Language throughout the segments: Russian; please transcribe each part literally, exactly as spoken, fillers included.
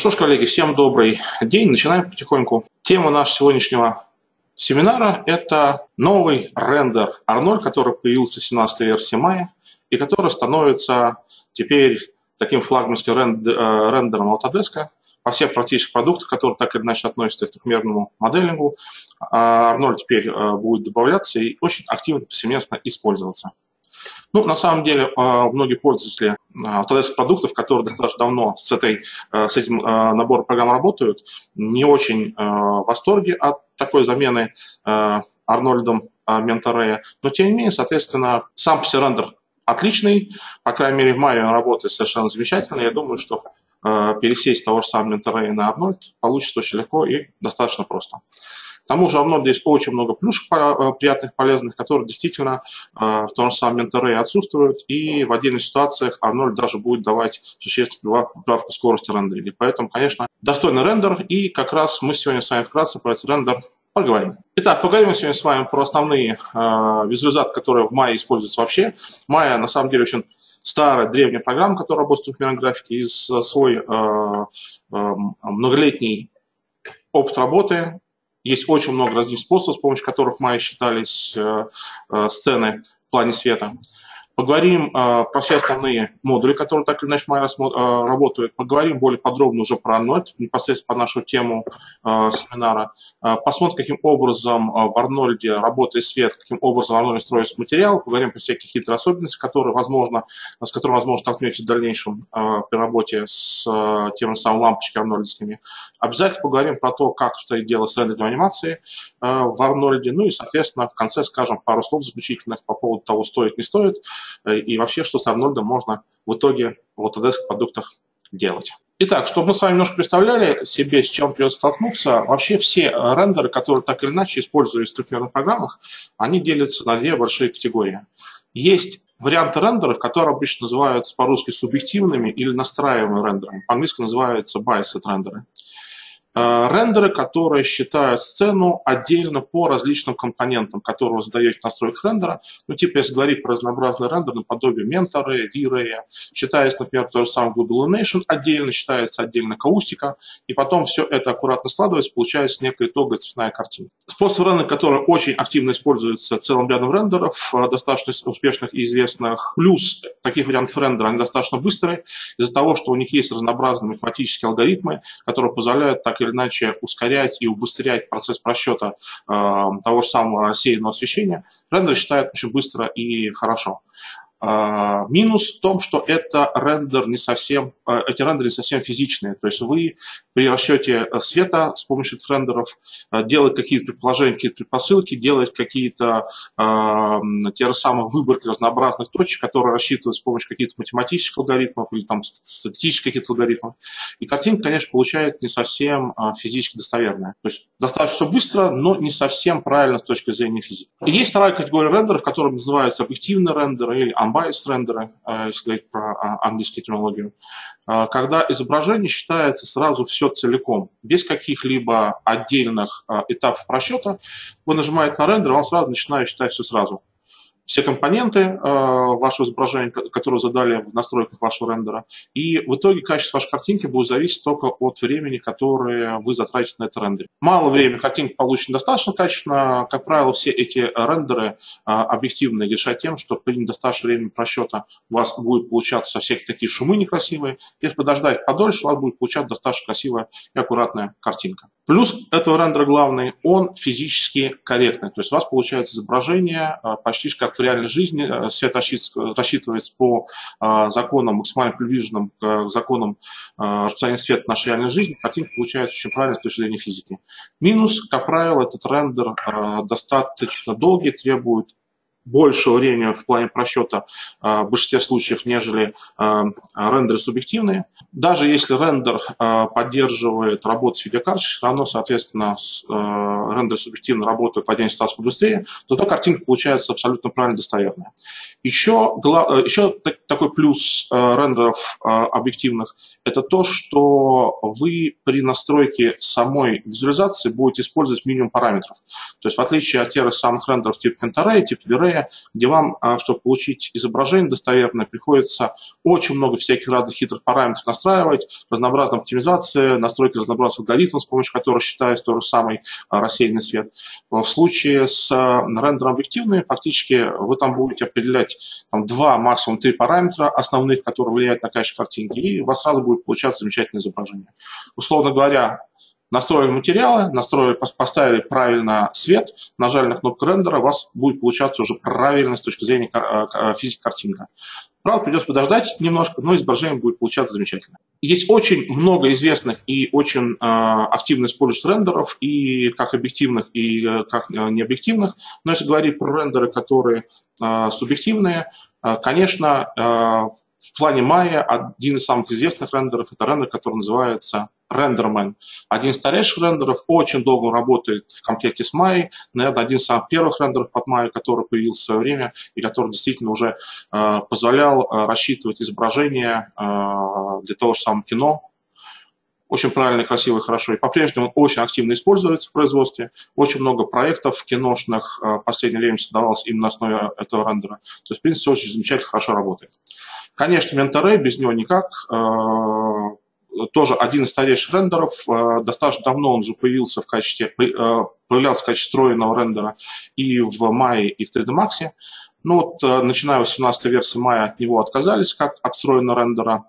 Что ж, коллеги, всем добрый день. Начинаем потихоньку. Тема нашего сегодняшнего семинара – это новый рендер Арнольд, который появился в семнадцатой версии мая и который становится теперь таким флагманским рендером Autodesk по всех практических продуктах, которые так или иначе относятся к трехмерному моделингу. Арнольд теперь будет добавляться и очень активно повсеместно использоваться. Ну, на самом деле, многие пользователи Autodesk продуктов, которые достаточно давно с, этой, с этим набором программ работают, не очень в восторге от такой замены Арнольдом Менторея. Но, тем не менее, соответственно, сам по себе рендер отличный. По крайней мере, в мае он работает совершенно замечательно. Я думаю, что пересесть того же самого Менторея на Арнольд получится очень легко и достаточно просто. К тому же, у Арнольда есть очень много плюшек приятных, полезных, которые действительно в том же самом Менторее отсутствуют, и в отдельных ситуациях Арнольд даже будет давать существенную поправку скорости рендеринга. Поэтому, конечно, достойный рендер, и как раз мы сегодня с вами вкратце про этот рендер поговорим. Итак, поговорим сегодня с вами про основные визуализации, которые в мае используются вообще. Maya, на самом деле, очень старая, древняя программа, которая работает с трехмерной графикой, и свой многолетний опыт работы. Есть очень много разных способов, с помощью которых в Maya считались э, э, сцены в плане света. Поговорим э, про все основные модули, которые так или иначе в Maya э, работают. Поговорим более подробно уже про Arnold, непосредственно по нашу тему э, семинара. Э, посмотрим, каким образом э, в Арнольде работает свет, каким образом в Арнольде строится материал. Поговорим про всякие хитрые особенности, которые, возможно, с которыми, возможно, столкнетесь в дальнейшем э, при работе с э, теми же самыми лампочками арнольдовскими. Обязательно поговорим про то, как стоит дело с рендерингом анимации э, в Арнольде. Ну и, соответственно, в конце скажем пару слов заключительных по поводу того, стоит, не стоит, и вообще, что с Арнольдом можно в итоге в Autodesk продуктах делать. Итак, чтобы мы с вами немножко представляли себе, с чем придется столкнуться, вообще все рендеры, которые так или иначе используются в трехмерных программах, они делятся на две большие категории. Есть варианты рендеров, которые обычно называются по-русски субъективными или настраиваемыми рендерами. По-английски называются biased рендеры. Рендеры, которые считают сцену отдельно по различным компонентам, которые вы задаете в настройках рендера. Ну, типа, если говорить про разнообразный рендер наподобие Mentorray, V-Ray, считается, например, то же самое Google Illumination отдельно, считается отдельно акустика, и потом все это аккуратно складывается, получается некая итоговая цветная картина. Способ рендера, который очень активно используется целым рядом рендеров, достаточно успешных и известных. Плюс таких вариантов рендера, они достаточно быстрые, из-за того, что у них есть разнообразные математические алгоритмы, которые позволяют так или иначе ускорять и убыстрять процесс просчета э, того же самого рассеянного освещения. Рендер считает очень быстро и хорошо. Uh, минус в том, что это рендер не совсем, uh, эти рендеры не совсем физичные. То есть вы при расчете света с помощью этих рендеров uh, делаете какие-то предположения, какие-то предпосылки, делаете какие-то uh, те же самые выборки разнообразных точек, которые рассчитываются с помощью каких-то математических алгоритмов или там статистических каких-то алгоритмов. И картинка, конечно, получается не совсем uh, физически достоверная. То есть достаточно быстро, но не совсем правильно с точки зрения физики. И есть вторая категория рендеров, которая называется объективный рендер или unbiased рендеры, если говорить про английскую терминологию, когда изображение считается сразу все целиком, без каких-либо отдельных этапов расчета. Вы нажимаете на рендер, он сразу начинает считать все сразу. Все компоненты э, вашего изображения, которые задали в настройках вашего рендера. И в итоге качество вашей картинки будет зависеть только от времени, которое вы затратите на это рендер. Мало времени картинка получена достаточно качественно. Как правило, все эти рендеры э, объективные решают тем, что при недостаточном времени просчета у вас будет получаться всякие такие шумы некрасивые. Если подождать подольше, у вас будет получаться достаточно красивая и аккуратная картинка. Плюс этого рендера главный, он физически корректный. То есть у вас получается изображение э, почти как в реальной жизни. Свет рассчитывается по э, законам, максимально приближенным к законам э, распространения света в нашей реальной жизни. Картинка получается очень правильно с точки зрения физики. Минус, как правило, этот рендер э, достаточно долгий, требует большего времени в плане просчета э, в большинстве случаев, нежели э, рендеры субъективные. Даже если рендер э, поддерживает работу с видеокарточкой, все равно, соответственно, с, э, рендеры субъективно работают в отдельной ситуации побыстрее, зато картинка получается абсолютно правильно достоверная. Еще, еще такой плюс э, рендеров э, объективных – это то, что вы при настройке самой визуализации будете использовать минимум параметров. То есть в отличие от тех самых рендеров типа Mentorray, типа V-Ray, далее, где вам, чтобы получить изображение достоверное, приходится очень много всяких разных хитрых параметров настраивать, разнообразные оптимизации, настройки разнообразных алгоритмов, с помощью которых считается тот же самый рассеянный свет. В случае с рендером объективным, фактически вы там будете определять там, два, максимум три параметра основных, которые влияют на качество картинки, и у вас сразу будет получаться замечательное изображение. Условно говоря, настроили материалы, настроили, поставили правильно свет, нажали на кнопку рендера, у вас будет получаться уже правильно с точки зрения физики картинка. Правда, придется подождать немножко, но изображение будет получаться замечательно. Есть очень много известных и очень э, активно использующих рендеров, и как объективных, и э, как э, необъективных. Но если говорить про рендеры, которые э, субъективные, э, конечно, э, в плане Maya один из самых известных рендеров – это рендер, который называется RenderMan. Один из старейших рендеров, очень долго работает в комплекте с Maya. Наверное, один из самых первых рендеров под Maya, который появился в свое время и который действительно уже э, позволял э, рассчитывать изображения э, для того же самого кино. Очень правильно, красиво и хорошо. И по-прежнему он очень активно используется в производстве. Очень много проектов киношных э, в последнее время создавалось именно на основе этого рендера. То есть, в принципе, очень замечательно, хорошо работает. Конечно, Mentor без него никак. Э, тоже один из старейших рендеров. Э, достаточно давно он уже появился в качестве, э, появлялся в качестве встроенного рендера и в Maya, и в три дэ Max. Но вот, э, начиная с восемнадцатой версии Maya от него отказались, как от встроенного рендера.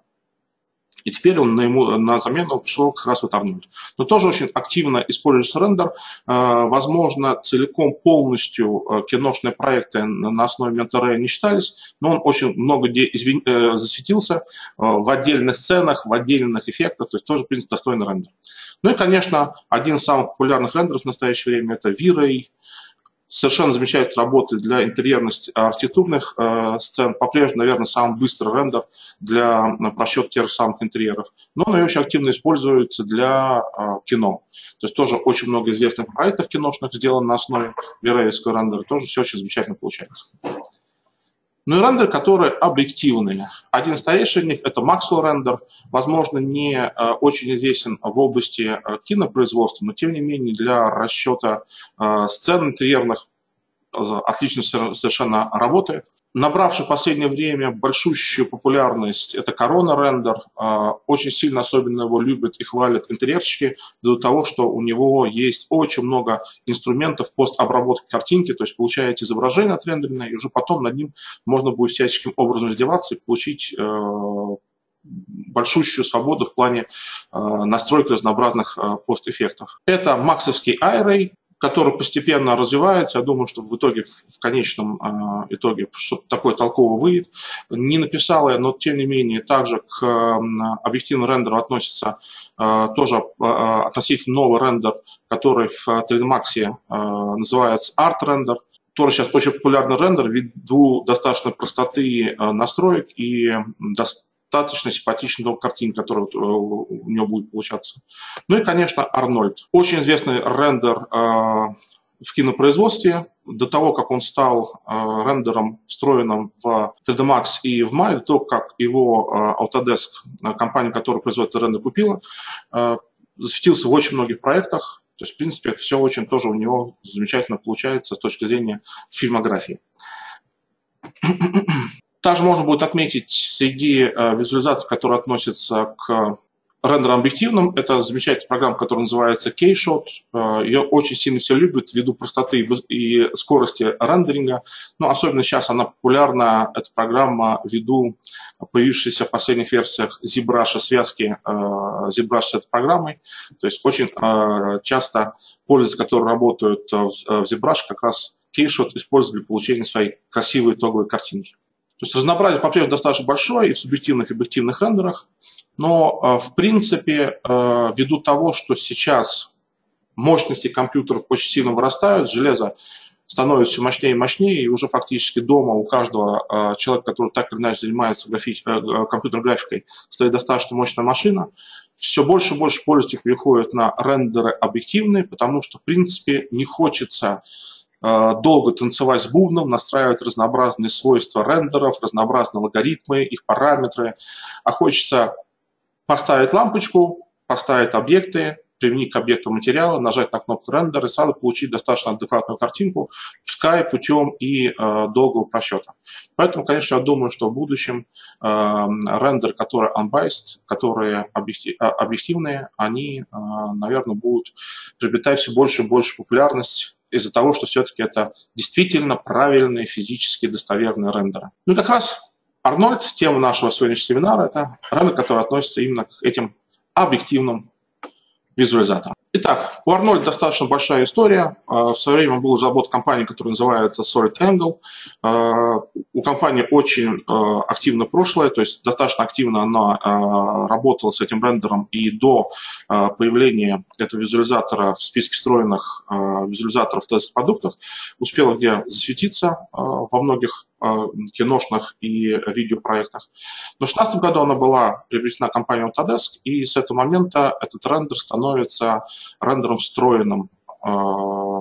И теперь он на, ему, на замену пришел как раз вот Арнольд. Но тоже очень активно используется рендер. Возможно, целиком полностью киношные проекты на основе Mentor не считались, но он очень много где извин... засветился в отдельных сценах, в отдельных эффектах, то есть тоже, в принципе, достойный рендер. Ну и, конечно, один из самых популярных рендеров в настоящее время – это V-Ray. Совершенно замечательно работает для интерьерных архитектурных э, сцен. По-прежнему, наверное, самый быстрый рендер для э, просчета тех же самых интерьеров. Но он очень активно используется для э, кино. То есть тоже очень много известных проектов киношных сделано на основе V-Ray-ского рендера. Тоже все очень замечательно получается. Ну и рендеры, которые объективные. Один из старейших из них – это Maxwell рендер. Возможно, не э, очень известен в области э, кинопроизводства, но тем не менее для расчета э, сцен интерьерных э, отлично совершенно работает. Набравший в последнее время большущую популярность – это Corona рендер. Э, очень сильно особенно его любят и хвалят интерьерщики, из-за того, что у него есть очень много инструментов постобработки картинки, то есть получаете изображение отрендеренное, и уже потом над ним можно будет всяческим образом издеваться и получить э, большущую свободу в плане э, настройки разнообразных э, постэффектов. Это максовский iRay, который постепенно развивается. Я думаю, что в итоге, в конечном э, итоге, что-то такое толковое выйдет. Не написал я, но тем не менее, также к э, объективному рендеру относится э, тоже э, относительно новый рендер, который в три дэ Max э, называется Art Render. Тоже сейчас очень популярный рендер ввиду достаточно простоты э, настроек и достаточно достаточно симпатичная картинка, которая у него будет получаться. Ну и, конечно, Арнольд. Очень известный рендер э, в кинопроизводстве. До того, как он стал э, рендером, встроенным в три дэ Max и в Maya, до того, как его э, Autodesk, компания, которая производит этот рендер, купила, э, засветился в очень многих проектах. То есть, в принципе, все очень тоже у него замечательно получается с точки зрения фильмографии. Также можно будет отметить среди э, визуализаций, которые относятся к рендерам объективным, это замечательная программа, которая называется Keyshot. Э, ее очень сильно все любят ввиду простоты и скорости рендеринга. Но особенно сейчас она популярна, эта программа, ввиду появившейся в последних версиях ZBrush связки э, ZBrush с этой программой. То есть очень э, часто пользователи, которые работают в, в ZBrush, как раз Keyshot используют для получения своей красивой итоговой картинки. То есть разнообразие по-прежнему достаточно большое и в субъективных и объективных рендерах, но в принципе ввиду того, что сейчас мощности компьютеров очень сильно вырастают, железо становится все мощнее и мощнее, и уже фактически дома у каждого человека, который так или иначе занимается графи... компьютерной графикой, стоит достаточно мощная машина. Все больше и больше пользователей переходят на рендеры объективные, потому что в принципе не хочется долго танцевать с бубном, настраивать разнообразные свойства рендеров, разнообразные алгоритмы, их параметры, а хочется поставить лампочку, поставить объекты, применить к объекту материала, нажать на кнопку рендер и сразу получить достаточно адекватную картинку, пускай путем и э, долгого просчета. Поэтому, конечно, я думаю, что в будущем э, рендеры, которые unbiased, которые объектив, объективные, они, э, наверное, будут приобретать все больше и больше популярность из-за того, что все-таки это действительно правильные физически достоверные рендеры. Ну и как раз Арнольд, тема нашего сегодняшнего семинара, это рендер, который относится именно к этим объективным визуализаторам. Итак, у Арнольда достаточно большая история. В свое время был разработан компания, которая называется Solid Angle. У компании очень активное прошлое, то есть достаточно активно она работала с этим рендером и до появления этого визуализатора в списке встроенных визуализаторов в тест-продуктах. Успела где засветиться во многих киношных и видеопроектах. Но в две тысячи шестнадцатом году она была приобретена компанией Autodesk, и с этого момента этот рендер становится рендером встроенным э, в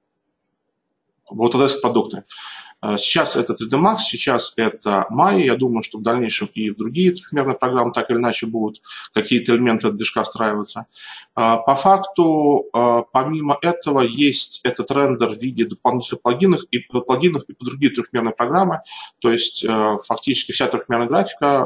Autodesk продукты. Сейчас это три дэ Max, сейчас это Maya. Я думаю, что в дальнейшем и в другие трехмерные программы так или иначе будут какие-то элементы от движка встраиваться. По факту, помимо этого, есть этот рендер в виде дополнительных плагинов и, плагинов и по другие трехмерные программы. То есть фактически вся трехмерная графика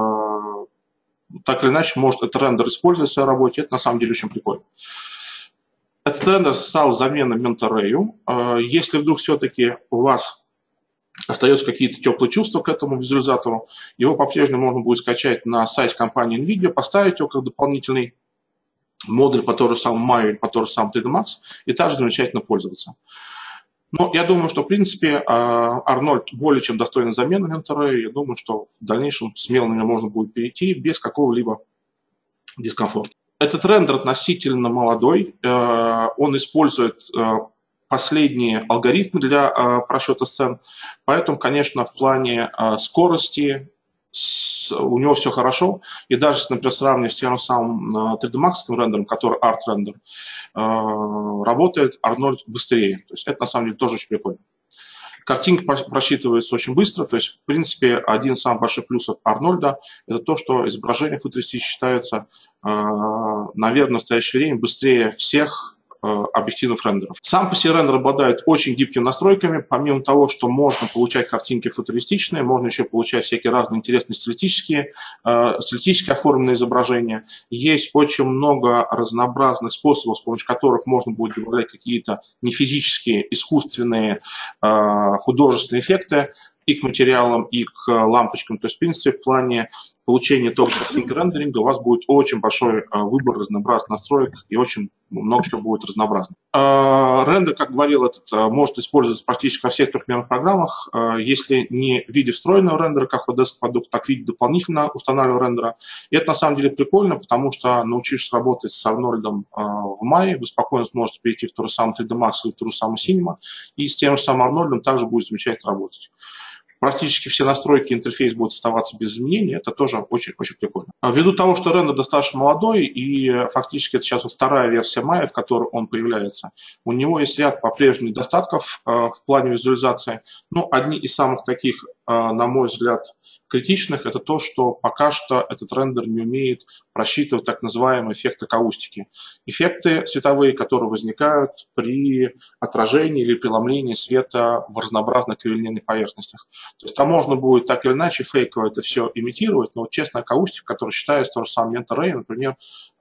так или иначе может этот рендер использовать в своей работе. Это на самом деле очень прикольно. Этот рендер стал заменой Mentor-Ray. Если вдруг все-таки у вас остаются какие-то теплые чувства к этому визуализатору, его по-прежнему можно будет скачать на сайте компании NVIDIA, поставить его как дополнительный модуль по тому же самому Maya, по тому же самому три дэ Max, и также замечательно пользоваться. Но я думаю, что в принципе Арнольд более чем достойна замены Mentor-Ray. Я думаю, что в дальнейшем смело на него можно будет перейти без какого-либо дискомфорта. Этот рендер относительно молодой, он использует последние алгоритмы для э, просчета сцен, поэтому, конечно, в плане э, скорости с, у него все хорошо, и даже, например, сравнивать с тем самым э, три дэ Max рендером, который арт-рендер, э, работает Арнольд быстрее, то есть это на самом деле тоже очень прикольно. Картинка просчитывается очень быстро, то есть, в принципе, один из самых больших плюсов Арнольда – это то, что изображения футуристические считаются, э, наверное, в настоящее время быстрее всех объективных рендеров. Сам по себе рендер обладает очень гибкими настройками. Помимо того, что можно получать картинки футуристичные, можно еще получать всякие разные интересные стилистические, э, стилистически оформленные изображения. Есть очень много разнообразных способов, с помощью которых можно будет добавлять какие-то нефизические, искусственные, э, художественные эффекты и к материалам, и к лампочкам. То есть, в принципе, в плане получения только картинки рендеринга у вас будет очень большой выбор разнообразных настроек и очень много чего будет разнообразно. Рендер, как говорил, этот может использоваться практически во всех трехмерных программах, если не в виде встроенного рендера, как в Autodesk продукт, так в виде дополнительно устанавливаемого рендера. И это на самом деле прикольно, потому что, научившись работать с Арнольдом в Maya, вы спокойно сможете перейти в тот же самый три дэ Max или в ту же самую Cinema, и с тем же самым Арнольдом также будет замечательно работать. Практически все настройки, интерфейс будут оставаться без изменений, это тоже очень-очень прикольно. Ввиду того, что рендер достаточно молодой, и фактически это сейчас вот вторая версия Maya, в которой он появляется, у него есть ряд по-прежнему недостатков э, в плане визуализации. Но одни из самых таких, э, на мой взгляд, критичных, это то, что пока что этот рендер не умеет просчитывать так называемые эффекты акустики. Эффекты световые, которые возникают при отражении или преломлении света в разнообразных криволинейных поверхностях. То есть там можно будет так или иначе фейково это все имитировать, но вот честная акустика, которая считается тоже самым Mentor-Ray, например,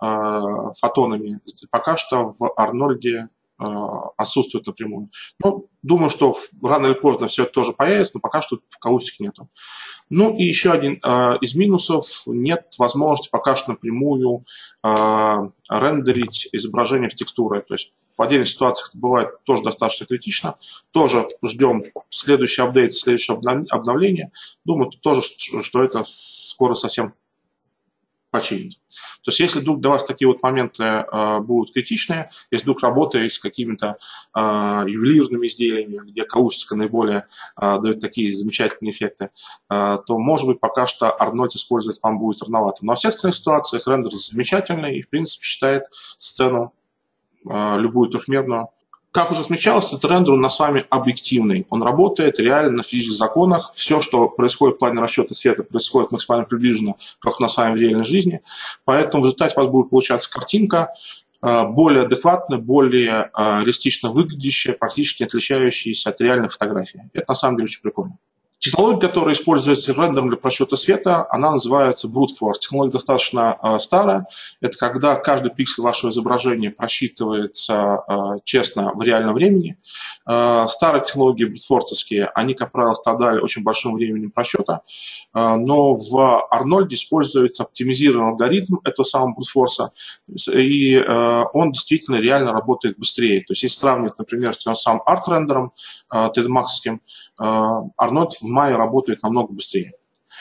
фотонами, пока что в Арнольде отсутствует напрямую. Ну, думаю, что рано или поздно все это тоже появится, но пока что акустики нету. Ну и еще один э, из минусов – нет возможности пока что напрямую э, рендерить изображение в текстуры. То есть в отдельных ситуациях это бывает тоже достаточно критично. Тоже ждем следующий апдейт, следующее обновление. Думаю тоже, что это скоро совсем починит. То есть если вдруг для вас такие вот моменты э, будут критичные, если вдруг работаете с какими-то э, ювелирными изделиями, где акустика наиболее э, дает такие замечательные эффекты, э, то, может быть, пока что Арнольд использовать вам будет рановато. Но во всех остальных ситуациях рендер замечательный и, в принципе, считает сцену, э, любую трехмерную. Как уже отмечалось, этот рендер у нас с вами объективный. Он работает реально на физических законах. Все, что происходит в плане расчета света, происходит максимально приближенно, как у нас с вами в реальной жизни. Поэтому в результате у вас будет получаться картинка, более адекватные, более реалистично выглядящие, практически не отличающиеся от реальных фотографий. Это на самом деле очень прикольно. Технология, которая используется в рендером для просчета света, она называется Brute Force. Технология достаточно э, старая. Это когда каждый пиксель вашего изображения просчитывается э, честно в реальном времени. Э, старые технологии Brute Force, они, как правило, страдали очень большим временем просчета. Э, но в Арнольде используется оптимизированный алгоритм этого самого Brute Force. И э, он действительно реально работает быстрее. То есть, если сравнивать, например, с тем самым арт-рендером э, ти ди Max, э, Арнольд в мае работает намного быстрее.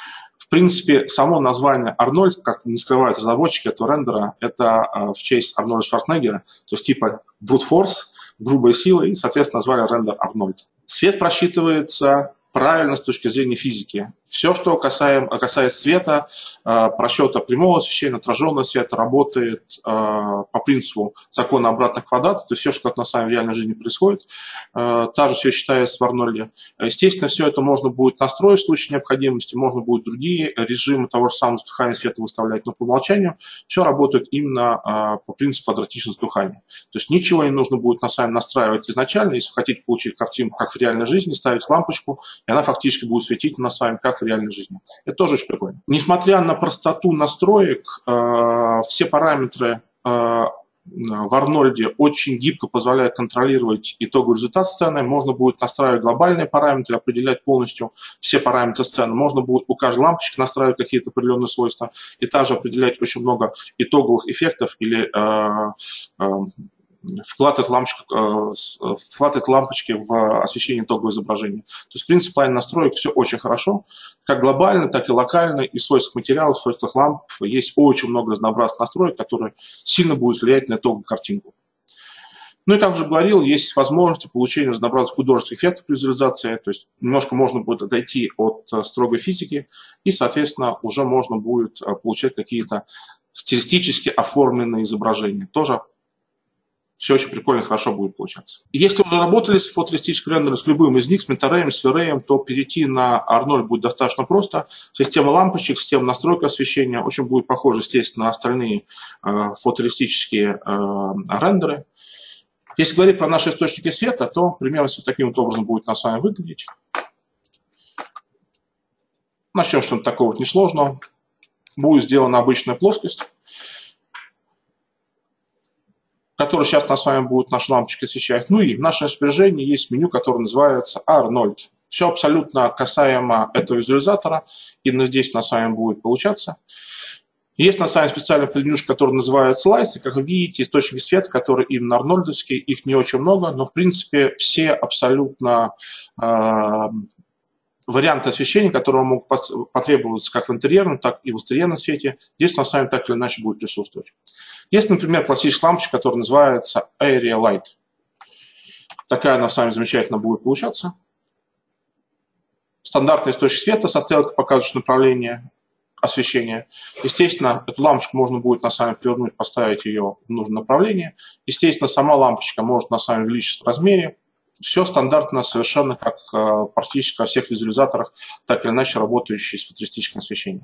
В принципе, само название Арнольд, как не скрывают разработчики этого рендера, это в честь Арнольда Шварценеггера, то есть типа brute force, грубая сила, и, соответственно, назвали рендер Арнольд. Свет просчитывается правильно с точки зрения физики. Все, что касаем, касается света, просчета прямого освещения, отраженного света, работает по принципу закона обратных квадратов, то есть все, что на самом деле в реальной жизни происходит. Та же все считается в Арнольде. Естественно, все это можно будет настроить в случае необходимости, можно будет другие режимы того же самого затухания света выставлять, но по умолчанию все работает именно по принципу квадратичного затухания. То есть ничего не нужно будет на самом деле настраивать изначально. Если вы хотите получить картинку, как в реальной жизни, ставить лампочку, и она фактически будет светить на самом деле, как в реальной жизни. Это тоже очень прикольно. Несмотря на простоту настроек, э, все параметры э, в Арнольде очень гибко позволяют контролировать итоговый результат сцены. Можно будет настраивать глобальные параметры, определять полностью все параметры сцены. Можно будет у каждой лампочки настраивать какие-то определенные свойства и также определять очень много итоговых эффектов или э, э, вклад этой лампочки, вклад этой лампочки в освещение итогового изображения. То есть, в принципе, в плане настроек все очень хорошо. Как глобально, так и локально. И в свойствах материалов, в свойствах ламп есть очень много разнообразных настроек, которые сильно будут влиять на итоговую картинку. Ну и, как уже говорил, есть возможности получения разнообразных художественных эффектов при визуализации. То есть, немножко можно будет отойти от строгой физики и, соответственно, уже можно будет получать какие-то стилистически оформленные изображения. Тоже все очень прикольно, хорошо будет получаться. Если вы работали с фотореалистическим рендером, с любым из них, с Mentorem, с V-Ray, то перейти на Арнольд будет достаточно просто. Система лампочек, система настройки освещения очень будет похожа, естественно, на остальные э, фотореалистические э, рендеры. Если говорить про наши источники света, то примерно все таким вот образом будет на самом деле выглядеть. Начнем что-то такого вот несложного. Будет сделана обычная плоскость, который сейчас нас с вами будет наша лампочка освещать. Ну и в нашем распоряжении есть меню, которое называется Арнольд. Все абсолютно касаемо этого визуализатора. Именно здесь нас с вами будет получаться. Есть на самом деле специальный менюшка, который называется Lights. И, как вы видите, источники света, которые именно арнольдовские, их не очень много, но в принципе все абсолютно э, варианты освещения, которые могут потребоваться как в интерьерном, так и в экстерьерном свете, здесь на самом деле так или иначе будет присутствовать. Есть, например, классическая лампочка, которая называется Area Light. Такая она с вами замечательно будет получаться. Стандартный источник света со стрелкой, показывающей направление освещения. Естественно, эту лампочку можно будет на самом деле повернуть, поставить ее в нужное направление. Естественно, сама лампочка может на самом деле увеличиться в размере. Все стандартно, совершенно как практически во всех визуализаторах, так или иначе работающие с футуристическим освещением.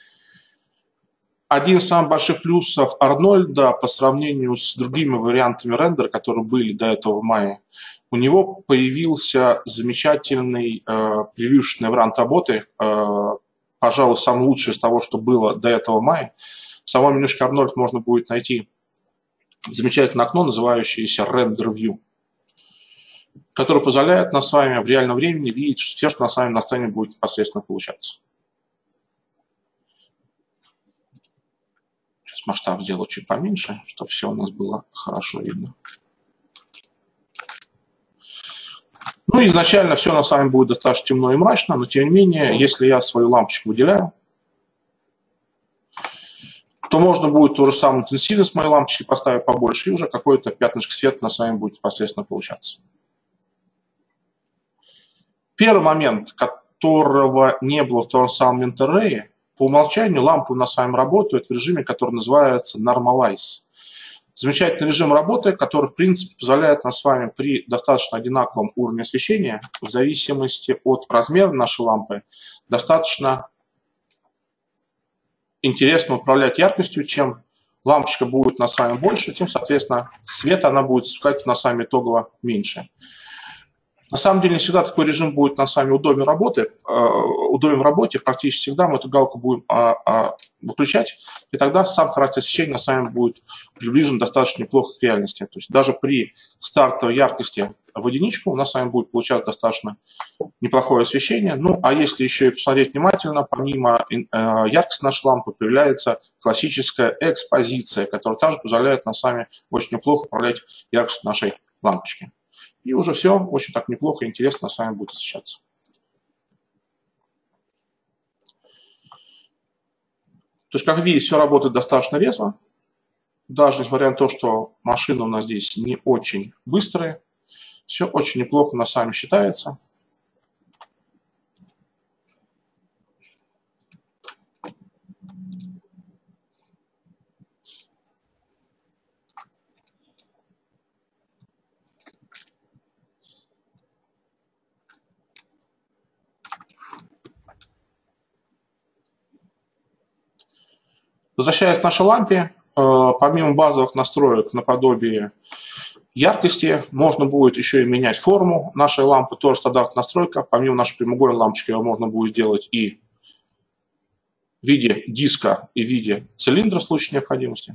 Один из самых больших плюсов Арнольда по сравнению с другими вариантами рендера, которые были до этого в мае, у него появился замечательный э, превьюшный вариант работы, э, пожалуй, самый лучший из того, что было до этого в мае. В самом менюшке Арнольд можно будет найти замечательное окно, называющееся Render View, которое позволяет нам с вами в реальном времени видеть все, что на самом на сцене будет непосредственно получаться. Масштаб сделаю чуть поменьше, чтобы все у нас было хорошо видно. Ну, изначально все на самом деле будет достаточно темно и мрачно, но тем не менее, если я свою лампочку выделяю, то можно будет ту же самую интенсивность моей лампочки поставить побольше, и уже какое-то пятнышко света на самом деле будет непосредственно получаться. Первый момент, которого не было в том самом Mentorem, по умолчанию лампы у нас с вами работают в режиме, который называется Normalize. Замечательный режим работы, который, в принципе, позволяет нам с вами при достаточно одинаковом уровне освещения, в зависимости от размера нашей лампы, достаточно интересно управлять яркостью, чем лампочка будет на самом больше, тем, соответственно, света она будет спускать на самом итогово меньше. На самом деле, не всегда такой режим будет на самом удобен работы, э, удобен в работе. Практически всегда мы эту галку будем э, э, выключать, и тогда сам характер освещения на самом будет приближен достаточно неплохо к реальности. То есть даже при стартовой яркости в единичку у нас с вами будет получаться достаточно неплохое освещение. Ну, а если еще и посмотреть внимательно, помимо э, яркости нашей лампы появляется классическая экспозиция, которая также позволяет нам с вами очень неплохо управлять яркостью нашей лампочки. И уже все очень так неплохо и интересно с вами будет освещаться. То есть, как видите, все работает достаточно резво. Даже несмотря на то, что машины у нас здесь не очень быстрые, все очень неплохо на самом считается. Возвращаясь к нашей лампе, помимо базовых настроек наподобие яркости, можно будет еще и менять форму нашей лампы, тоже стандартная настройка. Помимо нашей прямоугольной лампочки ее можно будет сделать и в виде диска, и в виде цилиндра в случае необходимости.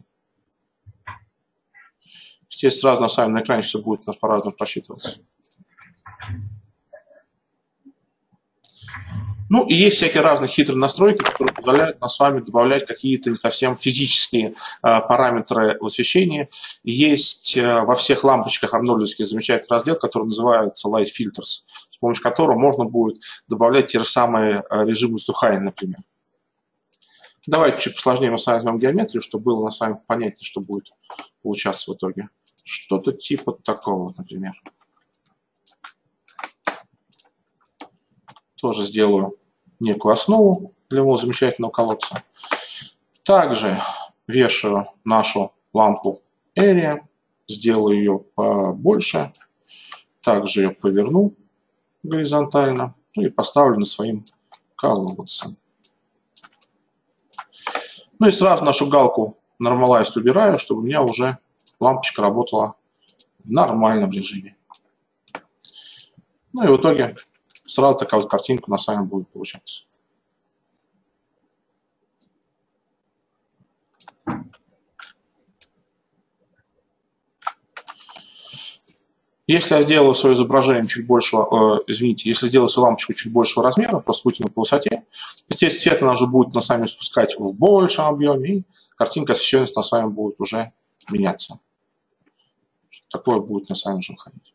Здесь сразу на самом на экране все будет у нас по-разному просчитываться. Ну и есть всякие разные хитрые настройки, которые позволяют нам с вами добавлять какие-то не совсем физические э, параметры в освещении. Есть э, во всех лампочках арнольдовских замечательный раздел, который называется Light Filters, с помощью которого можно будет добавлять те же самые э, режимы затухания, например. Давайте чуть посложнее мы с вами возьмем геометрию, чтобы было на самом понятнее, что будет получаться в итоге. Что-то типа такого, например. Тоже сделаю некую основу для моего замечательного колодца. Также вешаю нашу лампу Area, сделаю ее побольше. Также ее поверну горизонтально, ну и поставлю на своим колодцем. Ну и сразу нашу галку Normalized убираю, чтобы у меня уже лампочка работала в нормальном режиме. Ну и в итоге сразу такая вот картинка у нас с вами будет получаться. Если я сделаю свое изображение чуть большего, э, извините, если сделаю свою лампочку чуть большего размера, просто вытяну по высоте, естественно, свет она уже будет на сами спускать в большем объеме, и картинка освещенности на с вами будет уже меняться. Такое будет на самом деле ходить.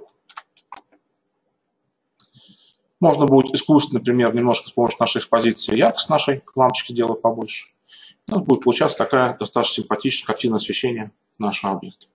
Можно будет искусственно, например, немножко с помощью нашей экспозиции яркость нашей лампочки сделать побольше. У нас будет получаться такая достаточно симпатичная картина освещения нашего объекта.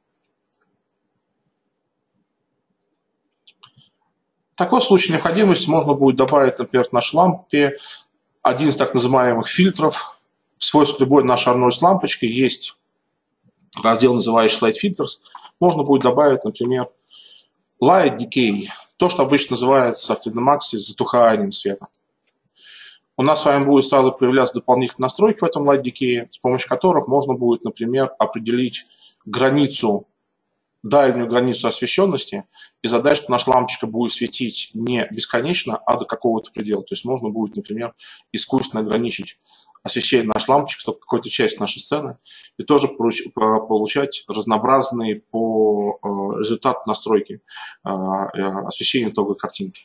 В такой случае необходимости можно будет добавить, например, к нашей лампе один из так называемых фильтров. В свойствах любой нашей Arnold лампочки есть раздел, называющийся Light Filters. Можно будет добавить, например, Light Decay, то, что обычно называется в три дэ Max затуханием света. У нас с вами будет сразу появляться дополнительные настройки в этом Light Decay, с помощью которых можно будет, например, определить границу, дальнюю границу освещенности и задать, что наша лампочка будет светить не бесконечно, а до какого-то предела. То есть можно будет, например, искусственно ограничить освещение нашей лампочки, только какой-то часть нашей сцены, и тоже получать разнообразные по результату настройки освещения итоговой картинки.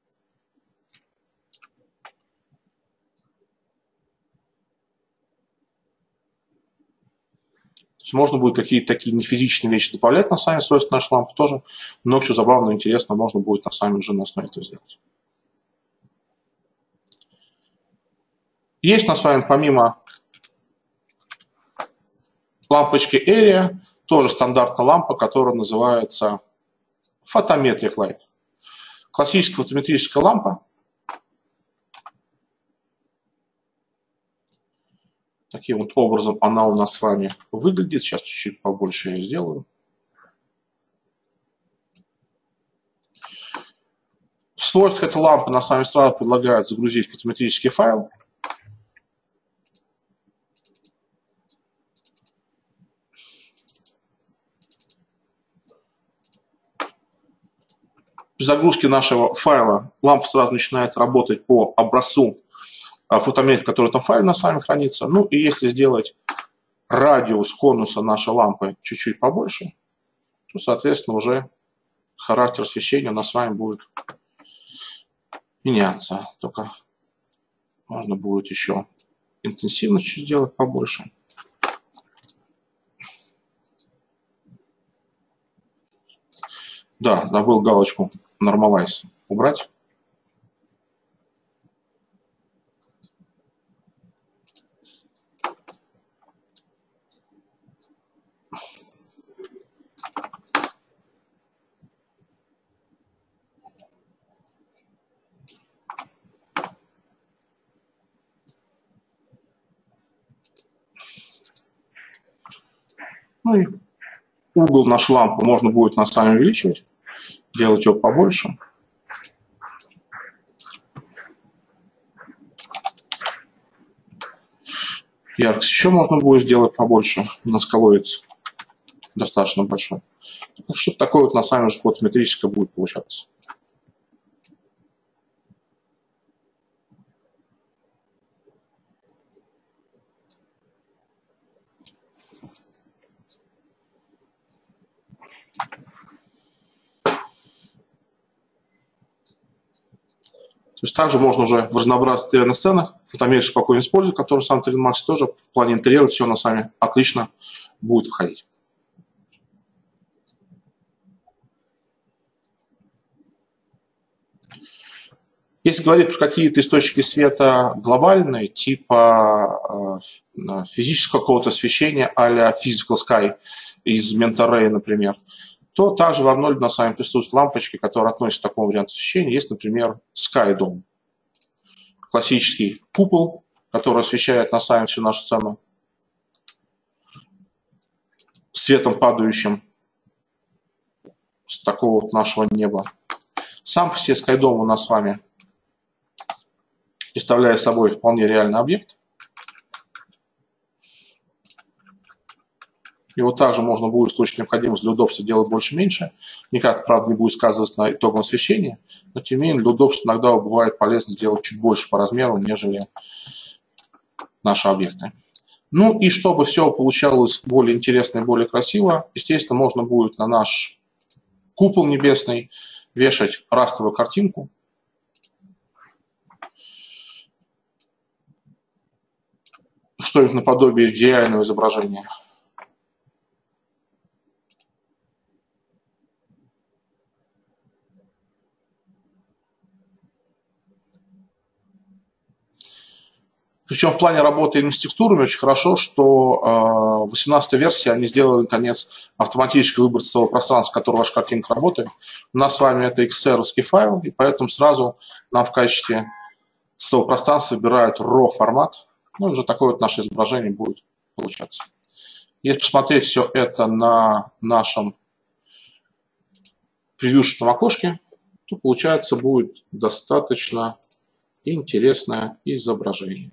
Можно будет какие-то такие нефизические вещи добавлять на сами свойства нашей лампы тоже. Много чего забавного и интересного можно будет на сами уже на основе этого сделать. Есть у нас с вами помимо лампочки Area тоже стандартная лампа, которая называется Photometric Light. Классическая фотометрическая лампа. Таким вот образом она у нас с вами выглядит. Сейчас чуть-чуть побольше я ее сделаю. В свойствах этой лампы на самом сразу предлагают загрузить фотометрический файл. загрузки нашего файла лампа сразу начинает работать по образцу фотометрии, который там в файле на сами хранится. Ну и если сделать радиус конуса нашей лампы чуть-чуть побольше, то, соответственно, уже характер освещения у нас с вами будет меняться. Только можно будет еще интенсивность чуть сделать побольше. Да, забыл галочку Normalize убрать. Ну и угол нашей лампы можно будет на самом увеличивать, делать его побольше. Яркость еще можно будет сделать побольше, у нас колодец достаточно большой. Что-то такое вот на самом же фотометрическое будет получаться. То есть также можно уже в разнообразных интерьерных сценах фотометрию спокойно использовать, который сам три эн Max тоже в плане интерьера все на сами отлично будет входить. Если говорить про какие-то источники света глобальные, типа э, физического какого-то освещения а-ля Physical Sky из Mentor-Ray, например, то также в Арнольде на самом присутствуют лампочки, которые относятся к такому варианту освещения. Есть, например, Sky Dome. Классический купол, который освещает на самом всю нашу сцену светом, падающим с такого вот нашего неба. Сам по себе Sky Dome у нас с вами представляет собой вполне реальный объект. Его также можно будет в случае необходимости для удобства делать больше-меньше. Никак, правда, не будет сказываться на итоговом освещении, но тем не менее для удобства иногда бывает полезно сделать чуть больше по размеру, нежели наши объекты. Ну и чтобы все получалось более интересно и более красиво, естественно, можно будет на наш купол небесный вешать растровую картинку. Что-нибудь наподобие эйч ди ай-ного изображения. Причем в плане работы именно с текстурами очень хорошо, что в восемнадцатой версии они сделали, наконец, автоматический выбор цветового пространства, в котором ваша картинка работает. У нас с вами это икс эр-овский файл, и поэтому сразу нам в качестве цветового пространства выбирают эр эй формат. Ну и уже такое вот наше изображение будет получаться. Если посмотреть все это на нашем превьюшном окошке, то получается будет достаточно интересное изображение.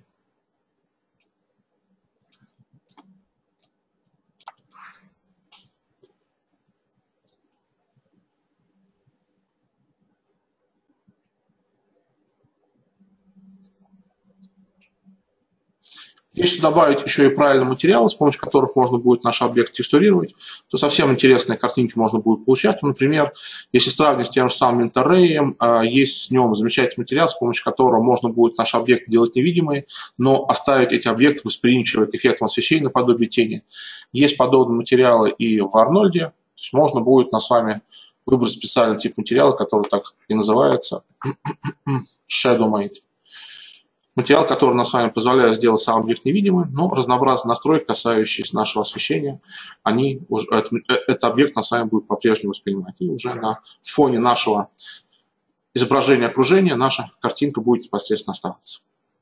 Если добавить еще и правильные материалы, с помощью которых можно будет наш объект текстурировать, то совсем интересные картинки можно будет получать. Например, если сравнить с тем же самым Mentor-Ray, есть в нем замечательный материал, с помощью которого можно будет наш объект делать невидимый, но оставить эти объекты восприимчивые к эффектам освещения наподобие тени. Есть подобные материалы и в Арнольде. То есть можно будет нас с вами выбрать специальный тип материала, который так и называется Shadow Made. Материал, который нам с вами позволяет сделать сам объект невидимым, но разнообразные настройки, касающиеся нашего освещения, они уже, этот, этот объект нас с вами будет по-прежнему воспринимать. И уже на фоне нашего изображения окружения наша картинка будет непосредственно оставаться.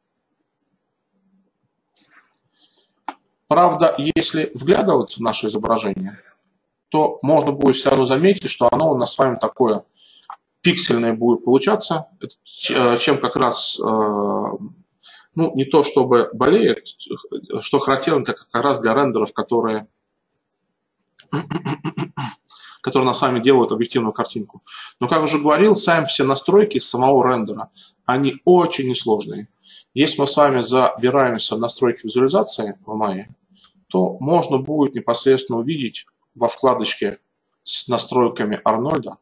Правда, если вглядываться в наше изображение, то можно будет все равно заметить, что оно у нас с вами такое пиксельное будет получаться, чем как раз... Ну, не то чтобы болеет, что характерно, так как раз для рендеров, которые которые на самом деле делают объективную картинку. Но, как уже говорил, сами все настройки самого рендера, они очень несложные. Если мы с вами забираемся в настройки визуализации в Maya, то можно будет непосредственно увидеть во вкладочке с настройками Арнольда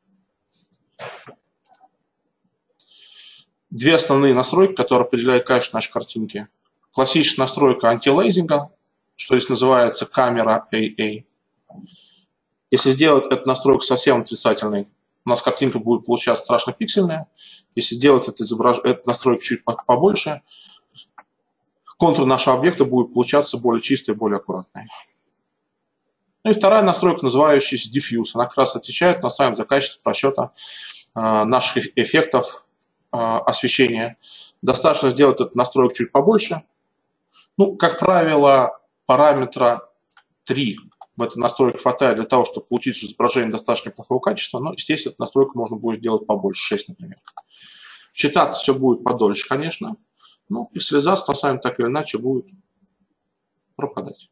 две основные настройки, которые определяют качество нашей картинки. Классическая настройка антилейзинга, что здесь называется камера эй эй. Если сделать эту настройку совсем отрицательной, у нас картинка будет получаться страшно пиксельная. Если сделать это изображ... эту настройку чуть побольше, контур нашего объекта будет получаться более чистый и более аккуратный. Ну и вторая настройка, называющаяся Diffuse. Она как раз отвечает на самом за качество просчета э, наших эффектов э, освещения. Достаточно сделать эту настройку чуть побольше. Ну, как правило, параметра три в этой настройке хватает для того, чтобы получить изображение достаточно плохого качества, но, естественно, эту настройку можно будет сделать побольше, шесть, например. Считаться все будет подольше, конечно, но пикселизация, на самом деле, так или иначе, будет пропадать.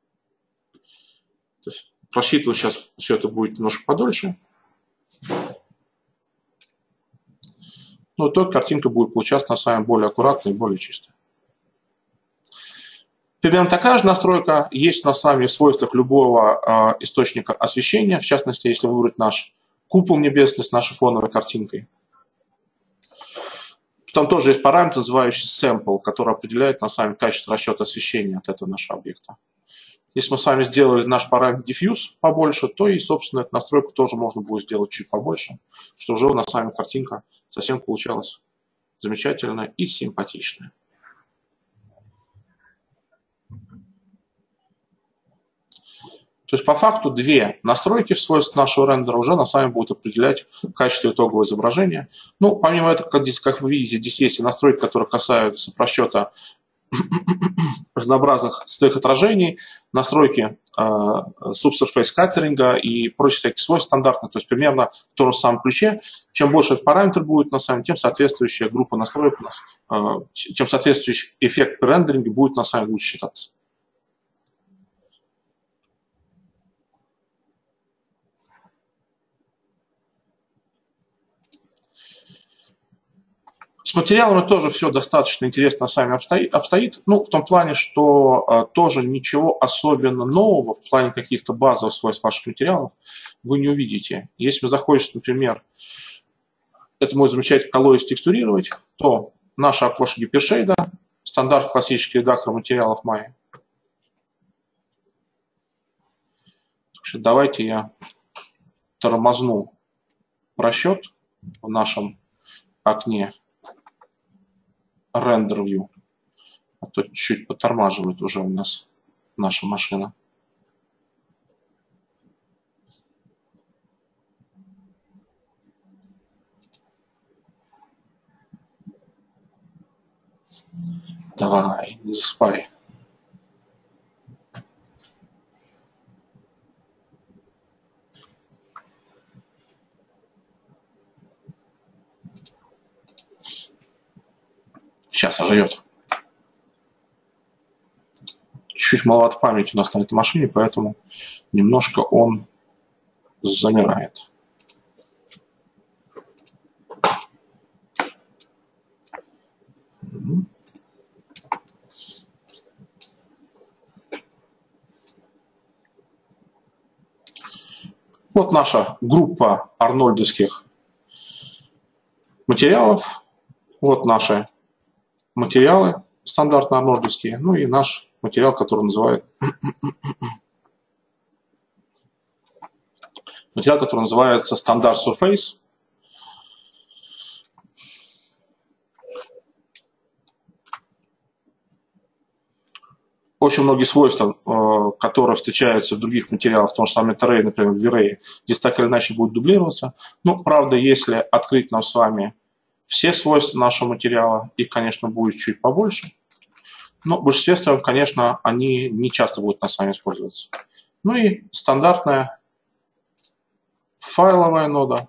То есть просчитывать сейчас все это будет немножко подольше, но то картинка будет получаться, на самом деле, более аккуратной и более чистой. Примерно такая же настройка есть на самом деле в свойствах любого э, источника освещения, в частности, если выбрать наш купол небесный с нашей фоновой картинкой. Там тоже есть параметр, называющийся sample, который определяет на самом деле качество расчета освещения от этого нашего объекта. Если мы с вами сделали наш параметр diffuse побольше, то и, собственно, эту настройку тоже можно будет сделать чуть побольше, что уже на самом деле картинка совсем получалась замечательная и симпатичная. То есть по факту две настройки в свойствах нашего рендера уже на самом деле будут определять качество итогового изображения. Ну, помимо этого, как, здесь, как вы видите, здесь есть и настройки, которые касаются просчета разнообразных цветовых отражений, настройки э, subsurface scattering и прочие всякие свойства стандартные, то есть примерно в том же самом ключе. Чем больше этот параметр будет, на самом деле, тем соответствующая группа настроек у нас, э, тем соответствующий эффект при рендеринге будет на самом деле лучше считаться. С материалами тоже все достаточно интересно с вами обстоит, обстоит. Ну, в том плане, что а, тоже ничего особенно нового в плане каких-то базовых свойств ваших материалов вы не увидите. Если вы захочете, например, это мой замечательный колоид текстурировать, то наше окошко гипершейда, стандарт классический редактор материалов Maya. Давайте я тормозну просчет в нашем окне Render View, а то чуть подтормаживает уже у нас наша машина. Давай, не засыпай. Сейчас оживет. Чуть маловато памяти у нас на этой машине, поэтому немножко он замирает. Вот наша группа арнольдовских материалов. Вот наши материалы стандартно арнольдовские. Ну и наш материал, который называют материал, который называется Standard Surface. Очень многие свойства, которые встречаются в других материалах, в том же самом Terray, например, в V-Ray, здесь так или иначе будут дублироваться. Ну, правда, если открыть нам с вами все свойства нашего материала, их, конечно, будет чуть побольше. Но в большинстве своем, конечно, они не часто будут на самом деле использоваться. Ну и стандартная файловая нода.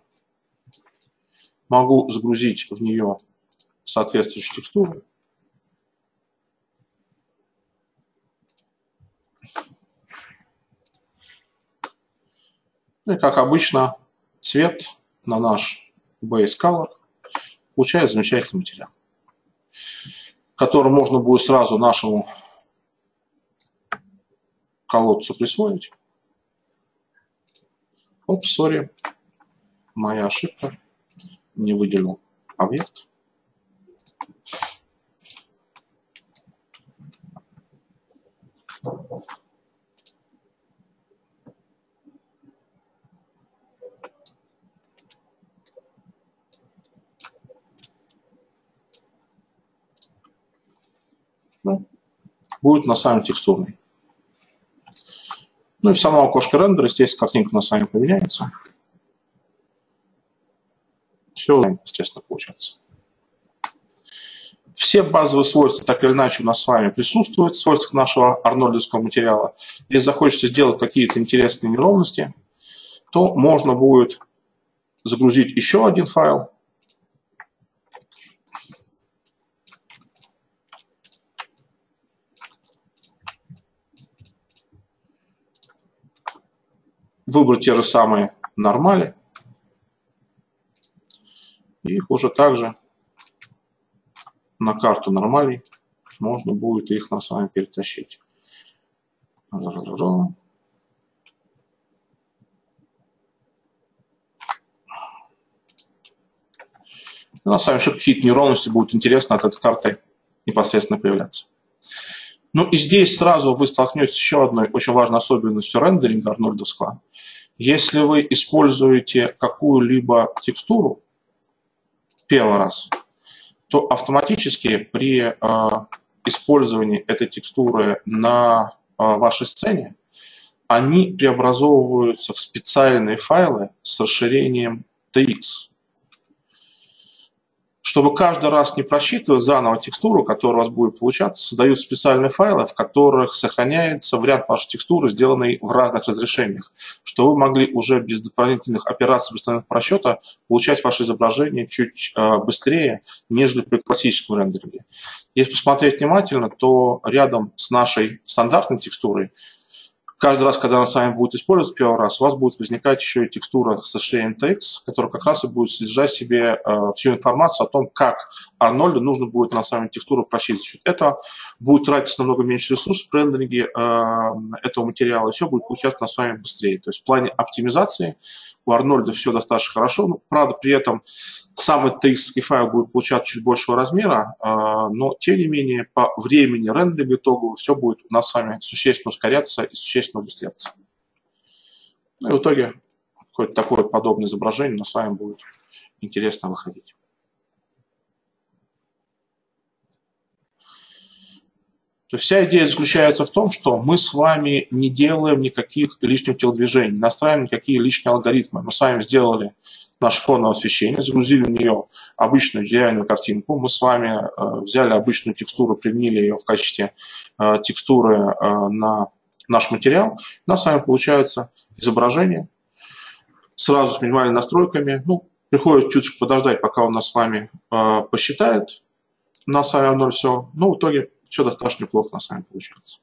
Могу загрузить в нее соответствующую текстуру. Ну и как обычно, цвет на наш Base Color получает замечательный материал, который можно будет сразу нашему колодцу присвоить. Оп, сори, моя ошибка, не выделил объект. Будет на самом текстурный. Ну и в самом окошке рендера, естественно, картинка на самом поменяется. Все, естественно, получается. Все базовые свойства, так или иначе, у нас с вами присутствуют в свойствах нашего арнольдовского материала. Если захочется сделать какие-то интересные неровности, то можно будет загрузить еще один файл. Выбрать те же самые нормали. И их уже также на карту нормалей можно будет их на самом перетащить. На самом деле какие-то неровности будут интересны от этой карты непосредственно появляться. Ну и здесь сразу вы столкнетесь с еще одной очень важной особенностью рендеринга арнольдовского. Если вы используете какую-либо текстуру первый раз, то автоматически при э, использовании этой текстуры на э, вашей сцене они преобразовываются в специальные файлы с расширением ти экс. Чтобы каждый раз не просчитывать заново текстуру, которая у вас будет получаться, создают специальные файлы, в которых сохраняется вариант вашей текстуры, сделанный в разных разрешениях, что вы могли уже без дополнительных операций, без дополнительных просчета получать ваше изображение чуть э, быстрее, нежели при классическом рендеринге. Если посмотреть внимательно, то рядом с нашей стандартной текстурой каждый раз, когда она с вами будет использоваться первый раз, у вас будет возникать еще и текстура с расширением ти экс, которая как раз и будет содержать в себе э, всю информацию о том, как Арнольду нужно будет на самом текстуру просчитывать. Это будет тратиться намного меньше ресурсов при рендеринге э, этого материала, и все будет получаться на самом быстрее. То есть в плане оптимизации у Арнольда все достаточно хорошо, но, правда, при этом самый ти экс-ский файл будет получаться чуть большего размера, э, но, тем не менее, по времени рендеринга итогового все будет у нас с вами существенно ускоряться и существенно убыстряться. Ну и в итоге какое-то такое подобное изображение у нас с вами будет интересно выходить. То есть вся идея заключается в том, что мы с вами не делаем никаких лишних телодвижений, не настраиваем никакие лишние алгоритмы. Мы с вами сделали наше фоновое освещение, загрузили в нее обычную деревянную картинку. Мы с вами э, взяли обычную текстуру, применили ее в качестве э, текстуры э, на наш материал. У нас с вами получается изображение сразу с минимальными настройками. Ну, приходится чуть-чуть подождать, пока он нас с вами э, посчитает. На самом деле все. Но в итоге все достаточно неплохо на самом деле получается.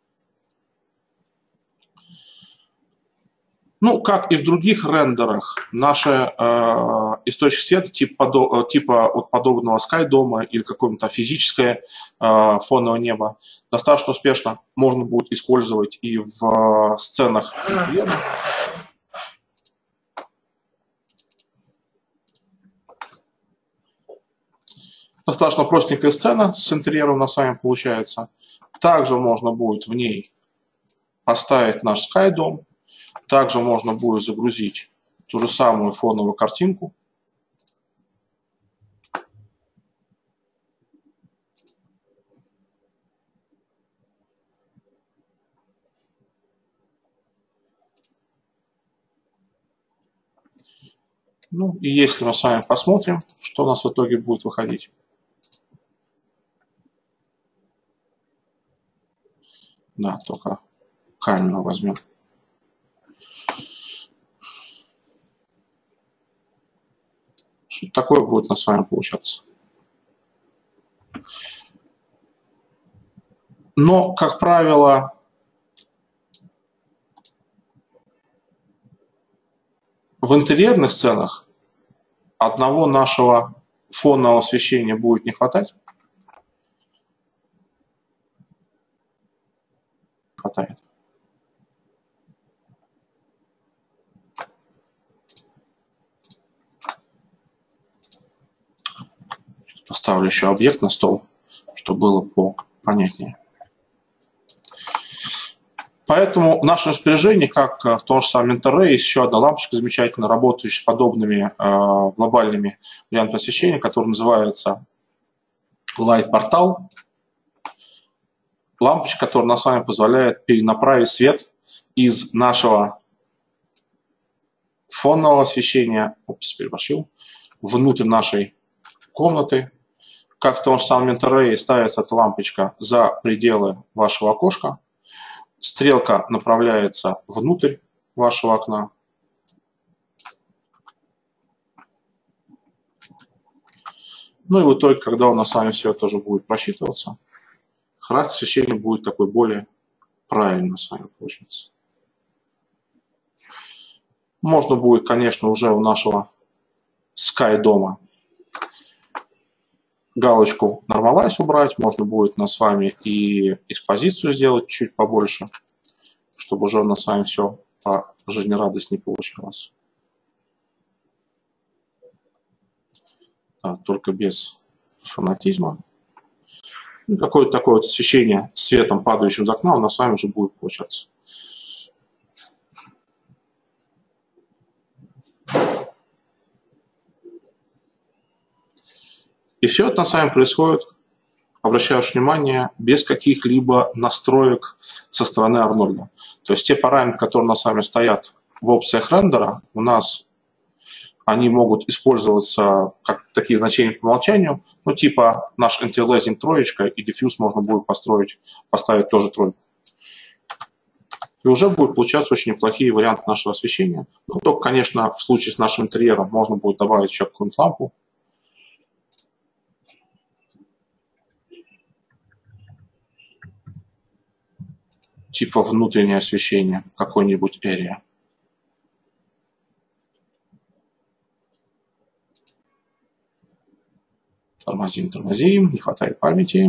Ну, как и в других рендерах, наши э, источники света типа, подо, типа от подобного скайдома или какое-то физическое э, фоновое небо достаточно успешно можно будет использовать и в э, сценах интерьера. Достаточно простенькая сцена с интерьером на самом получается. Также можно будет в ней поставить наш скайдом. Также можно будет загрузить ту же самую фоновую картинку. Ну и если мы с вами посмотрим, что у нас в итоге будет выходить. Да, только камеру возьмем. Что такое будет у нас с вами получаться. Но, как правило, в интерьерных сценах одного нашего фонового освещения будет не хватать. Хватает. Поставлю еще объект на стол, чтобы было понятнее. Поэтому в нашем распоряжении, как в том же самом Mentor, есть еще одна лампочка замечательно работающая с подобными э, глобальными вариантами освещения, которая называется Light Portal. Лампочка, которая нам с вами позволяет перенаправить свет из нашего фонного освещения, опс, переборщил, внутрь нашей комнаты. Как в том же самом Mentor ставится эта лампочка за пределы вашего окошка. Стрелка направляется внутрь вашего окна. Ну и в итоге, когда у нас с вами все это тоже будет просчитываться, характер освещения будет такой более правильно с вами получиться. Можно будет, конечно, уже у нашего Sky дома галочку Normalize убрать, можно будет нас с вами и экспозицию сделать чуть побольше, чтобы уже у нас с вами все по жизнерадостней получилось. Да, только без фанатизма. И какое-то такое вот освещение светом, падающим из окна, у нас с вами уже будет получаться. И все это на самом деле происходит, обращаю внимание, без каких-либо настроек со стороны Арнольда. То есть те параметры, которые у нас с вами стоят в опциях рендера, у нас они могут использоваться как такие значения по умолчанию, ну типа наш anti-aliasing троечка и diffuse можно будет построить, поставить тоже тройку. И уже будут получаться очень неплохие варианты нашего освещения. Ну, только, конечно, в случае с нашим интерьером можно будет добавить еще какую-нибудь лампу. Типа внутреннее освещение какой-нибудь area. Тормозим, тормозим, не хватает памяти.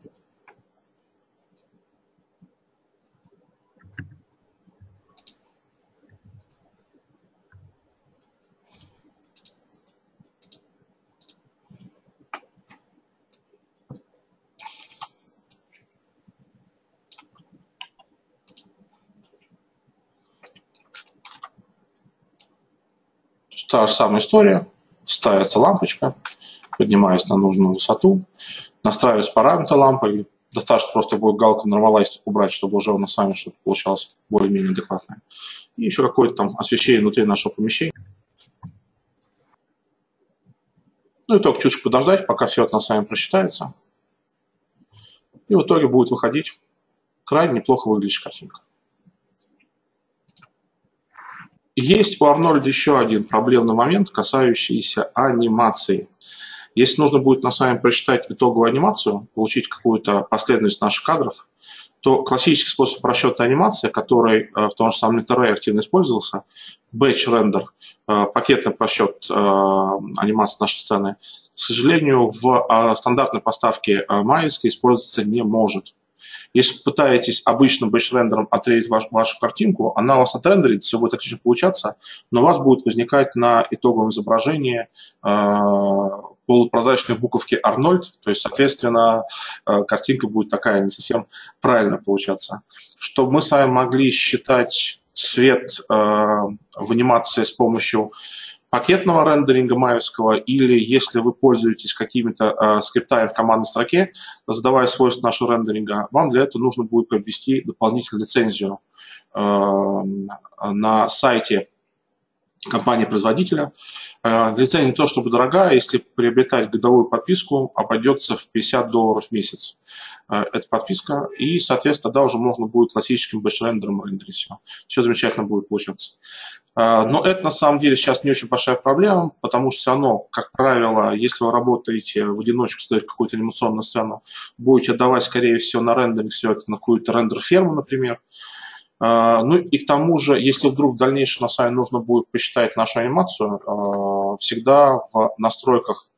Та же самая история. Ставится лампочка, поднимается на нужную высоту, настраивается параметры лампы. Достаточно просто будет галку Normalize убрать, чтобы уже у нас с вами что-то получалось более-менее адекватное. И еще какое-то там освещение внутри нашего помещения. Ну и только чуть-чуть подождать, пока все это у нас с вами просчитается. И в итоге будет выходить крайне неплохо выглядящая картинка. Есть у Арнольда еще один проблемный момент, касающийся анимации. Если нужно будет на самом деле просчитать итоговую анимацию, получить какую-то последовательность наших кадров, то классический способ расчета анимации, который в том же самом Mentor активно использовался, batch render, пакетный просчет анимации нашей сцены, к сожалению, в стандартной поставке майской использоваться не может. Если вы пытаетесь обычным бэч-рендером отрендерить ваш, вашу картинку, она у вас отрендерит, все будет отлично получаться, но у вас будет возникать на итоговом изображении э, полупрозрачные буковки Арнольд, то есть, соответственно, э, картинка будет такая не совсем правильно получаться. Чтобы мы с вами могли считать цвет э, в анимации с помощью пакетного рендеринга маевского, или если вы пользуетесь какими-то э, скриптами в командной строке, задавая свойства нашего рендеринга, вам для этого нужно будет приобрести дополнительную лицензию э, на сайте компании-производителя. Э, лицензия не то чтобы дорогая, если приобретать годовую подписку, обойдется в пятьдесят долларов в месяц. Э, эта подписка, и, соответственно, тогда уже можно будет классическим бэч-рендером рендерить все. Все замечательно будет получаться. Но это на самом деле сейчас не очень большая проблема, потому что все равно, как правило, если вы работаете в одиночку, создаете какую-то анимационную сцену, будете отдавать, скорее всего, на рендеринг все это на какую-то рендер-ферму, например. Ну и к тому же, если вдруг в дальнейшем на сайте нужно будет посчитать нашу анимацию, всегда в настройках,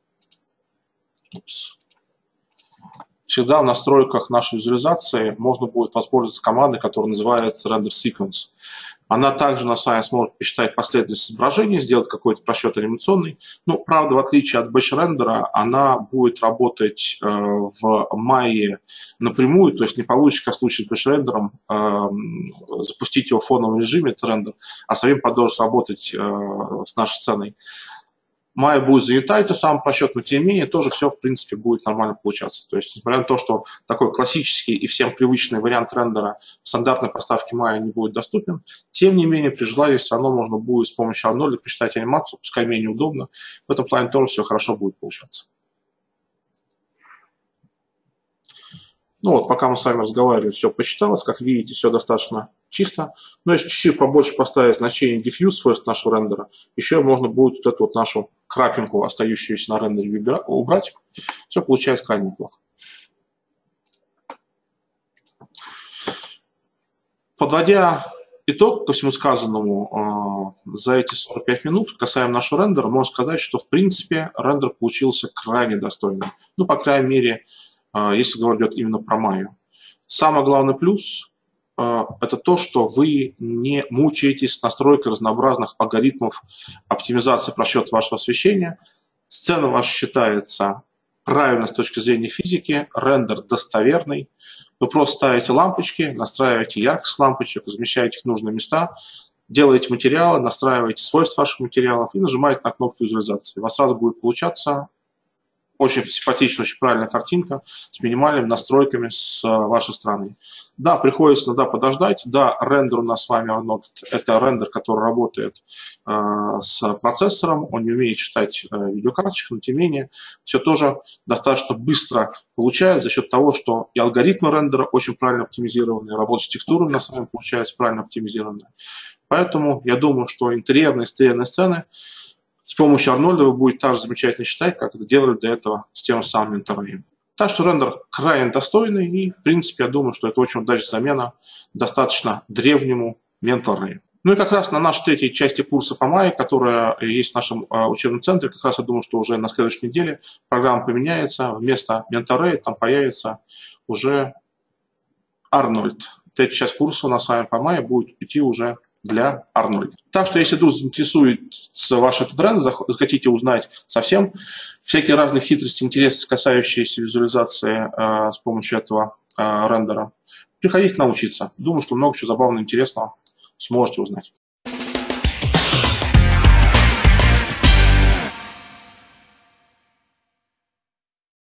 всегда в настройках нашей визуализации можно будет воспользоваться командой, которая называется Render Sequence. Она также на сайте сможет посчитать последовательность изображения, сделать какой-то просчет анимационный. Ну, правда, в отличие от бэш-рендера, она будет работать э, в Maya напрямую, то есть не получится, как в случае с бэш-рендером, э, запустить его в фоновом режиме, этот рендер, а самим продолжить работать э, с нашей сценой. Maya будет занята этим самым просчетом, но тем не менее тоже все, в принципе, будет нормально получаться. То есть, несмотря на то, что такой классический и всем привычный вариант рендера в стандартной проставке Maya не будет доступен, тем не менее, при желании все равно можно будет с помощью Arnold посчитать анимацию, пускай менее удобно. В этом плане тоже все хорошо будет получаться. Ну вот, пока мы с вами разговаривали, все посчиталось. Как видите, все достаточно чисто. Но если чуть-чуть побольше поставить значение diffuse свойств нашего рендера, еще можно будет вот эту вот нашу крапинку, остающуюся на рендере, убрать. Все получается крайне неплохо. Подводя итог ко всему сказанному за эти сорок пять минут, касаемо нашего рендера, можно сказать, что в принципе рендер получился крайне достойным. Ну, по крайней мере, если говорить идет именно про Maya. Самый главный плюс – это то, что вы не мучаетесь с настройкой разнообразных алгоритмов оптимизации просчета вашего освещения. Сцена ваша считается правильно с точки зрения физики, рендер достоверный. Вы просто ставите лампочки, настраиваете яркость лампочек, размещаете их в нужные места, делаете материалы, настраиваете свойства ваших материалов и нажимаете на кнопку визуализации. У вас сразу будет получаться очень симпатичная, очень правильная картинка с минимальными настройками с вашей стороны. Да, приходится иногда подождать. Да, рендер у нас с вами Arnold, это рендер, который работает э, с процессором, он не умеет читать э, видеокарточку, но тем не менее все тоже достаточно быстро получается за счет того, что и алгоритмы рендера очень правильно оптимизированы, работа с текстурами у нас с вами получается правильно оптимизированная. Поэтому я думаю, что интерьерные, экстерьерные сцены с помощью Арнольда вы будете так же замечательно считать, как это делали до этого с тем самым Mentor. Так что рендер крайне достойный, и, в принципе, я думаю, что это очень удачная замена достаточно древнему Mentor. Ну и как раз на нашей третьей части курса по Maya, которая есть в нашем э, учебном центре, как раз я думаю, что уже на следующей неделе программа поменяется, вместо Mentor там появится уже Arnold. Третья часть курса у нас с вами по Maya будет идти уже для Arnold. Так что, если вдруг заинтересует ваш этот тренд, захотите узнать совсем всякие разные хитрости, интересы, касающиеся визуализации э, с помощью этого э, рендера, приходите научиться. Думаю, что много чего забавного и интересного сможете узнать.